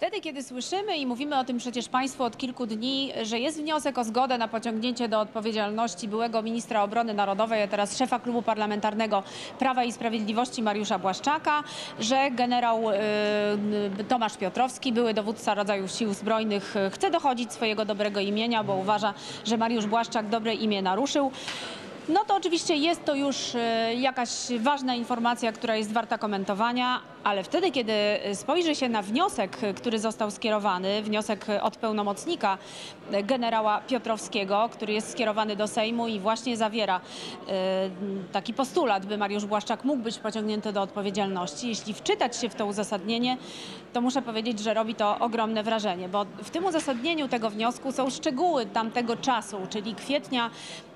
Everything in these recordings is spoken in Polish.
Wtedy, kiedy słyszymy i mówimy o tym przecież Państwu od kilku dni, że jest wniosek o zgodę na pociągnięcie do odpowiedzialności byłego ministra obrony narodowej, a teraz szefa klubu parlamentarnego Prawa i Sprawiedliwości Mariusza Błaszczaka, że generał Tomasz Piotrowski, były dowódca rodzajów Sił Zbrojnych, chce dochodzić swojego dobrego imienia, bo uważa, że Mariusz Błaszczak dobre imię naruszył. No to oczywiście jest to już jakaś ważna informacja, która jest warta komentowania, ale wtedy, kiedy spojrzy się na wniosek, który został skierowany, wniosek od pełnomocnika generała Piotrowskiego, który jest skierowany do Sejmu i właśnie zawiera taki postulat, by Mariusz Błaszczak mógł być pociągnięty do odpowiedzialności. Jeśli wczytać się w to uzasadnienie, to muszę powiedzieć, że robi to ogromne wrażenie, bo w tym uzasadnieniu tego wniosku są szczegóły tamtego czasu, czyli kwietnia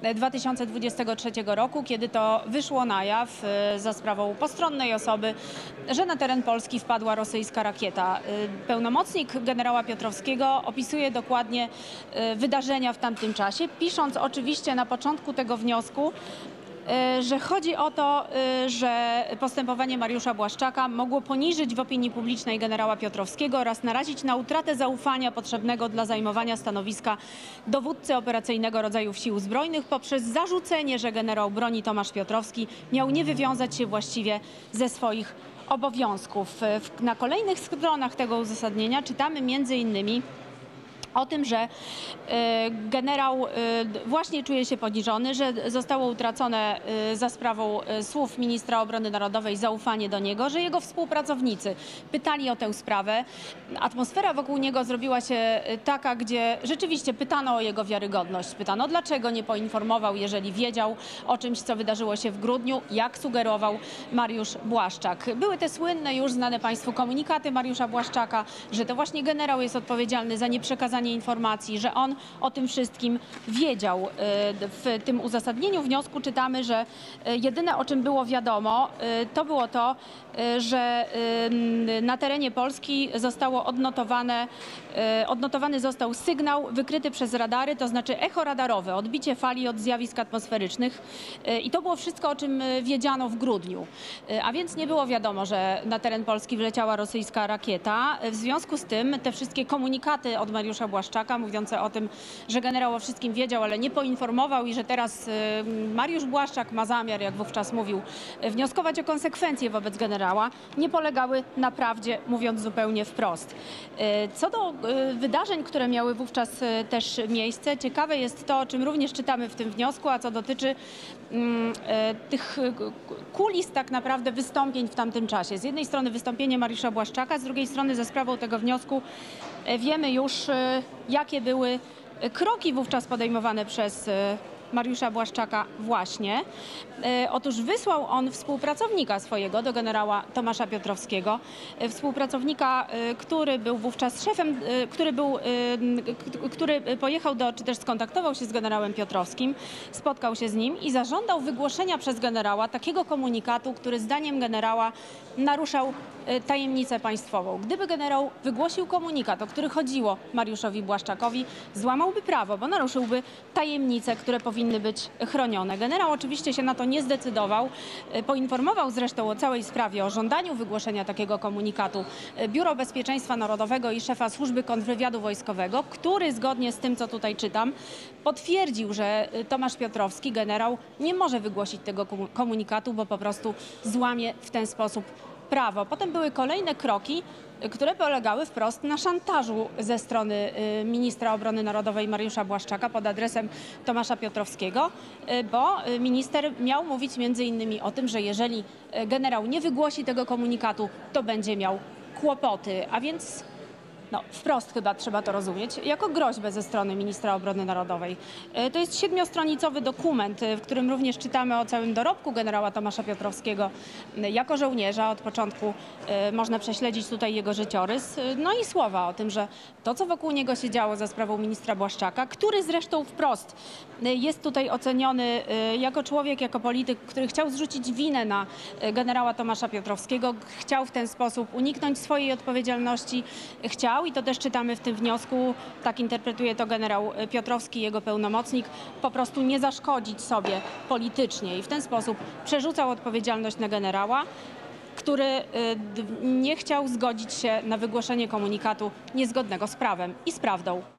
2023 roku, kiedy to wyszło na jaw za sprawą postronnej osoby, że na teren Polski wpadła rosyjska rakieta. Pełnomocnik generała Piotrowskiego opisuje dokładnie wydarzenia w tamtym czasie, pisząc oczywiście na początku tego wniosku, że chodzi o to, że postępowanie Mariusza Błaszczaka mogło poniżyć w opinii publicznej generała Piotrowskiego oraz narazić na utratę zaufania potrzebnego dla zajmowania stanowiska dowódcy operacyjnego rodzajów Sił Zbrojnych poprzez zarzucenie, że generał broni Tomasz Piotrowski miał nie wywiązać się właściwie ze swoich obowiązków. Na kolejnych stronach tego uzasadnienia czytamy m.in. o tym, że generał właśnie czuje się poniżony, że zostało utracone za sprawą słów ministra obrony narodowej zaufanie do niego, że jego współpracownicy pytali o tę sprawę. Atmosfera wokół niego zrobiła się taka, gdzie rzeczywiście pytano o jego wiarygodność. Pytano, dlaczego nie poinformował, jeżeli wiedział o czymś, co wydarzyło się w grudniu, jak sugerował Mariusz Błaszczak. Były te słynne, już znane Państwu komunikaty Mariusza Błaszczaka, że to właśnie generał jest odpowiedzialny za nieprzekazanie informacji, że on o tym wszystkim wiedział. W tym uzasadnieniu wniosku czytamy, że jedyne, o czym było wiadomo, to było to, że na terenie Polski zostało odnotowany został sygnał wykryty przez radary, to znaczy echo radarowe, odbicie fali od zjawisk atmosferycznych, i to było wszystko, o czym wiedziano w grudniu. A więc nie było wiadomo, że na teren Polski wleciała rosyjska rakieta. W związku z tym te wszystkie komunikaty od Mariusza Błaszczaka mówiące o tym, że generał o wszystkim wiedział, ale nie poinformował i że teraz Mariusz Błaszczak ma zamiar, jak wówczas mówił, wnioskować o konsekwencje wobec generała, nie polegały na prawdzie, mówiąc zupełnie wprost. Co do wydarzeń, które miały wówczas też miejsce, ciekawe jest to, o czym również czytamy w tym wniosku, a co dotyczy tych kulis tak naprawdę wystąpień w tamtym czasie. Z jednej strony wystąpienie Mariusza Błaszczaka, z drugiej strony za sprawą tego wniosku wiemy już, jakie były kroki wówczas podejmowane przez Mariusza Błaszczaka właśnie. Otóż wysłał on współpracownika swojego do generała Tomasza Piotrowskiego. Współpracownika, który był wówczas szefem, który pojechał czy też skontaktował się z generałem Piotrowskim, spotkał się z nim i zażądał wygłoszenia przez generała takiego komunikatu, który zdaniem generała naruszał tajemnicę państwową. Gdyby generał wygłosił komunikat, o który chodziło Mariuszowi Błaszczakowi, złamałby prawo, bo naruszyłby tajemnice, które powinny być chronione. Generał oczywiście się na to nie zdecydował. Poinformował zresztą o całej sprawie, o żądaniu wygłoszenia takiego komunikatu Biuro Bezpieczeństwa Narodowego i szefa Służby Kontrwywiadu Wojskowego, który zgodnie z tym, co tutaj czytam, potwierdził, że Tomasz Piotrowski, generał, nie może wygłosić tego komunikatu, bo po prostu złamie w ten sposób prawo. Potem były kolejne kroki, które polegały wprost na szantażu ze strony ministra obrony narodowej Mariusza Błaszczaka pod adresem Tomasza Piotrowskiego, bo minister miał mówić między innymi o tym, że jeżeli generał nie wygłosi tego komunikatu, to będzie miał kłopoty, a więc wprost chyba trzeba to rozumieć, jako groźbę ze strony ministra obrony narodowej. To jest 7-stronicowy dokument, w którym również czytamy o całym dorobku generała Tomasza Piotrowskiego jako żołnierza. Od początku można prześledzić tutaj jego życiorys. No i słowa o tym, że to, co wokół niego się działo za sprawą ministra Błaszczaka, który zresztą wprost jest tutaj oceniony jako człowiek, jako polityk, który chciał zrzucić winę na generała Tomasza Piotrowskiego, chciał w ten sposób uniknąć swojej odpowiedzialności, i to też czytamy w tym wniosku, tak interpretuje to generał Piotrowski, jego pełnomocnik, po prostu nie zaszkodzić sobie politycznie i w ten sposób przerzucał odpowiedzialność na generała, który nie chciał zgodzić się na wygłoszenie komunikatu niezgodnego z prawem i z prawdą.